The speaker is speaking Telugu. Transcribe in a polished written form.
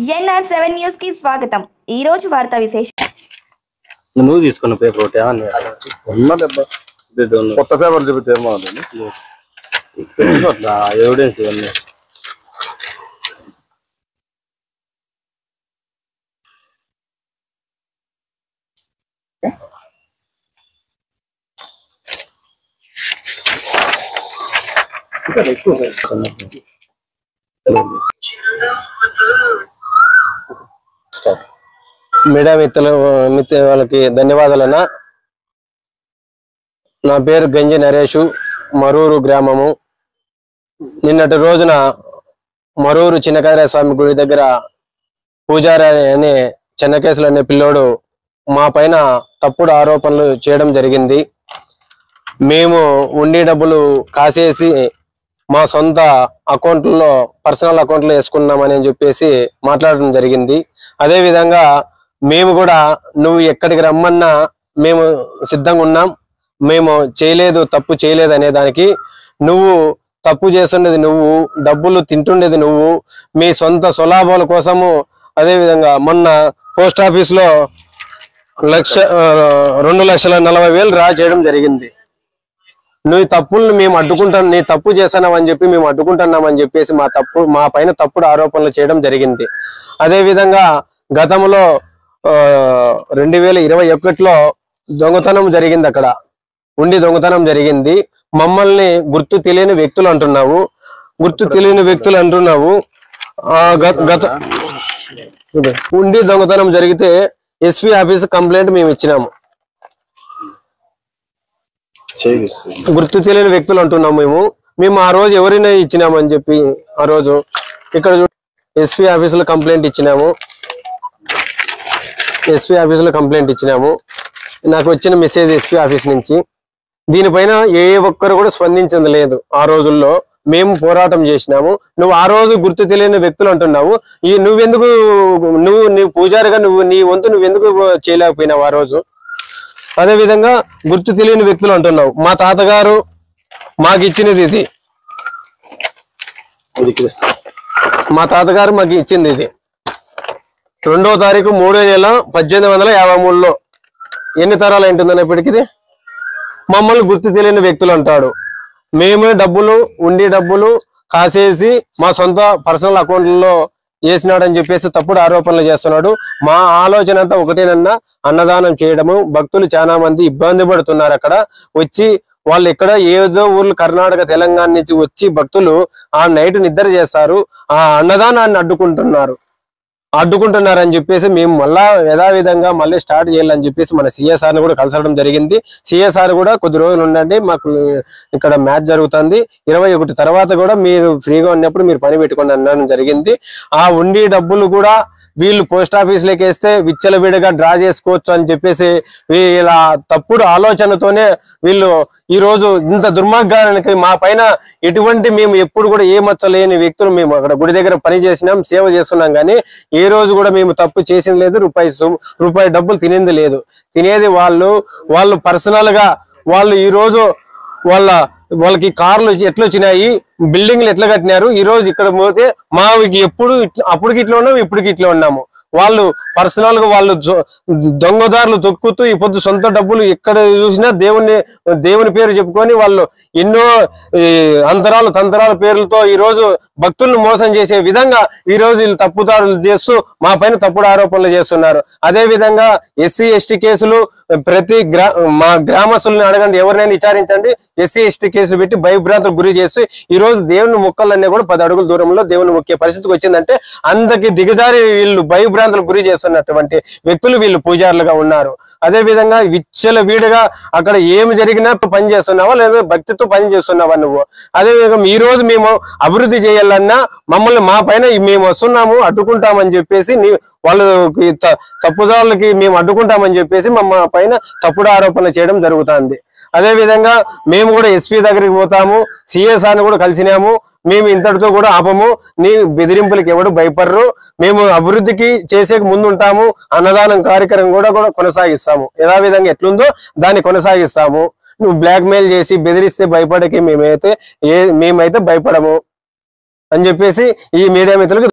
NR7 న్యూస్ కి స్వాగతం। ఈ రోజు వార్తా విశేషం। నువ్వు తీసుకున్న పేపర్ ఒకటి కొత్త పేపర్ చూపితే ఏమో ఎవిడెన్స్ ఇవన్నీ మీడియా మిత్రుల వాళ్ళకి ధన్యవాదాలన్నా। నా పేరు గంజి నరేషు, మరూరు గ్రామము। నిన్నటి రోజున మరూరు చిన్నకాదరయ్య స్వామి గుడి దగ్గర పూజారి అనే చెన్నకేశులు అనే పిల్లోడు మా పైన తప్పుడు ఆరోపణలు చేయడం జరిగింది। మేము ఉండి డబ్బులు కాసేసి మా సొంత అకౌంట్లో పర్సనల్ అకౌంట్లో వేసుకున్నామని చెప్పేసి మాట్లాడడం జరిగింది। అదే విధంగా మేము కూడా నువ్వు ఎక్కడికి రమ్మన్నా మేము సిద్ధంగా ఉన్నాం, మేము చేయలేదు తప్పు చేయలేదు అనే దానికి, నువ్వు తప్పు చేస్తుండేది నువ్వు, డబ్బులు తింటుండేది నువ్వు, మీ సొంత స్వలాభాల కోసము। అదే విధంగా మొన్న పోస్ట్ ఆఫీస్లో 2,40,000 డ్రా చేయడం జరిగింది। నువ్వు తప్పులను మేము అడ్డుకుంటాం, నీ తప్పు చేస్తున్నామని చెప్పి మేము అడ్డుకుంటున్నామని చెప్పేసి మా పైన తప్పుడు ఆరోపణలు చేయడం జరిగింది। అదే విధంగా గతంలో 2021లో దొంగతనం జరిగింది, అక్కడ ఉండి దొంగతనం జరిగింది। మమ్మల్ని గుర్తు తెలియని వ్యక్తులు అంటున్నావు, ఉండి దొంగతనం జరిగితే ఎస్పీ ఆఫీస్ కంప్లైంట్ మేము ఇచ్చినాము, గుర్తు తెలియని వ్యక్తులు అంటున్నాము మేము ఆ రోజు ఎవరైనా ఇచ్చినామని చెప్పి ఆ రోజు ఇక్కడ ఎస్పీ ఆఫీసులో కంప్లైంట్ ఇచ్చినాము। నాకు వచ్చిన మెసేజ్ ఎస్పీ ఆఫీస్ నుంచి, దీనిపైన ఏ ఒక్కరు కూడా స్పందించింది లేదు। ఆ రోజుల్లో మేము పోరాటం చేసినాము, నువ్వు ఆ రోజు గుర్తు తెలియని వ్యక్తులు అంటున్నావు। నువ్వు పూజారిగా నీ వంతు నువ్వెందుకు చేయలేకపోయినావు ఆ రోజు? అదే విధంగా గుర్తు తెలియని వ్యక్తులు అంటున్నావు। మా తాతగారు మాకు ఇచ్చినది ఇది, మాకు ఇచ్చింది ఇది 2వ తారీఖు 3వ నెల 1853లో। ఎన్ని తరాలు ఏంటుందని ఇప్పటికి మమ్మల్ని గుర్తు తెలియని వ్యక్తులు అంటాడు। మేమే ఉండి డబ్బులు కాసేసి మా సొంత పర్సనల్ అకౌంట్లలో వేసినాడని చెప్పేసి తప్పుడు ఆరోపణలు చేస్తున్నాడు। మా ఆలోచన అంతా ఒకటేనన్నా, అన్నదానం చేయడము। భక్తులు చాలా మంది ఇబ్బంది పడుతున్నారు అక్కడ వచ్చి, వాళ్ళు ఎక్కడ ఏదో ఊర్లు కర్ణాటక తెలంగాణ నుంచి వచ్చి భక్తులు ఆ నైట్ నిద్ర చేస్తారు, ఆ అన్నదానాన్ని అడ్డుకుంటున్నారని చెప్పేసి మేము మళ్ళా యథావిధంగా మళ్ళీ స్టార్ట్ చేయాలని చెప్పేసి మన సిఎస్ఆర్ని కూడా కలసడం జరిగింది। సిఎస్ఆర్ కూడా కొద్ది రోజులు ఉండండి, మాకు ఇక్కడ మ్యాచ్ జరుగుతుంది, 21 తర్వాత కూడా మీరు ఫ్రీగా ఉన్నప్పుడు మీరు పని పెట్టుకోండి అనడం జరిగింది। ఆ ఉండి డబ్బులు కూడా వీళ్ళు పోస్ట్ ఆఫీస్లోకి వేస్తే విచ్చలవిడిగా డ్రా చేసుకోవచ్చు అని చెప్పేసి వీళ్ళ తప్పుడు ఆలోచనతోనే వీళ్ళు ఈ రోజు ఇంత దుర్మార్గానికి మా పైన మేము ఎప్పుడు కూడా ఏ మచ్చలేని వ్యక్తులు మేము అక్కడ గుడి దగ్గర పని చేసినాం, సేవ చేస్తున్నాం, కానీ ఏ రోజు కూడా మేము తప్పు చేసింది లేదు, రూపాయి డబ్బులు తినేది లేదు। తినేది వాళ్ళు పర్సనల్ గా వాళ్ళు ఈ రోజు వాళ్ళకి కార్లు ఎట్లా వచ్చినాయి, బిల్డింగ్లు ఎట్లా కట్టినారు, ఈ రోజు ఇక్కడ పోతే మాకి అప్పటికి ఇట్లా ఉన్నాము, ఇప్పటికి ఇట్లా ఉన్నాము। వాళ్ళు పర్సనల్ గా వాళ్ళు దొంగదారులు తొక్కుతూ ఈ పొద్దు సొంత డబ్బులు ఎక్కడ చూసినా దేవుని పేరు చెప్పుకొని వాళ్ళు ఎన్నో తంత్రాల పేర్లతో ఈ రోజు భక్తులను మోసం చేసే విధంగా ఈ రోజు వీళ్ళు తప్పుదారులు చేస్తూ మా పైన తప్పుడు ఆరోపణలు చేస్తున్నారు। అదే విధంగా SC ST కేసులు మా గ్రామస్తులను అడగండి, ఎవరినైనా విచారించండి, SC ST కేసులు పెట్టి భయభ్రాంతులకు గురి చేస్తూ ఈ రోజు దేవుని మొక్కలన్నీ కూడా 10 అడుగుల దూరంలో దేవుని మొక్కే పరిస్థితికి వచ్చిందంటే అందరికి దిగజారి వీళ్ళు భయభ్రాంతులకు గురి చేస్తున్నటువంటి వ్యక్తులు వీళ్ళు పూజారులుగా ఉన్నారు। అదే విధంగా విచ్చలవిడిగా అక్కడ ఏమి జరిగినా పని చేస్తున్నావా లేదా భక్తితో పని చేస్తున్నావా నువ్వు? అదే విధంగా ఈ రోజు మేము అభివృద్ధి చేయాలన్నా మమ్మల్ని మా పైన మేము వస్తున్నాము అడ్డుకుంటామని చెప్పేసి వాళ్ళకి తప్పుదారులకి మేము అడ్డుకుంటామని చెప్పేసి మా పైన తప్పుడు ఆరోపణలు చేయడం జరుగుతుంది। అదే విధంగా మేము కూడా ఎస్పీ దగ్గరికి పోతాము, సిఎస్ఆర్ని కూడా కలిసినాము, మేము ఇంతటితో కూడా ఆపము, నీ బెదిరింపులకి ఎవడు భయపడరు, మేము అభివృద్ధికి చేసే ముందు ఉంటాము, అన్నదానం కార్యక్రమం కూడా కొనసాగిస్తాము, యథావిధంగా ఎట్లుందో దాన్ని కొనసాగిస్తాము। నువ్వు బ్లాక్ మెయిల్ చేసి బెదిరిస్తే భయపడకి మేమైతే భయపడము అని చెప్పేసి ఈ మీడియా మిత్రులకు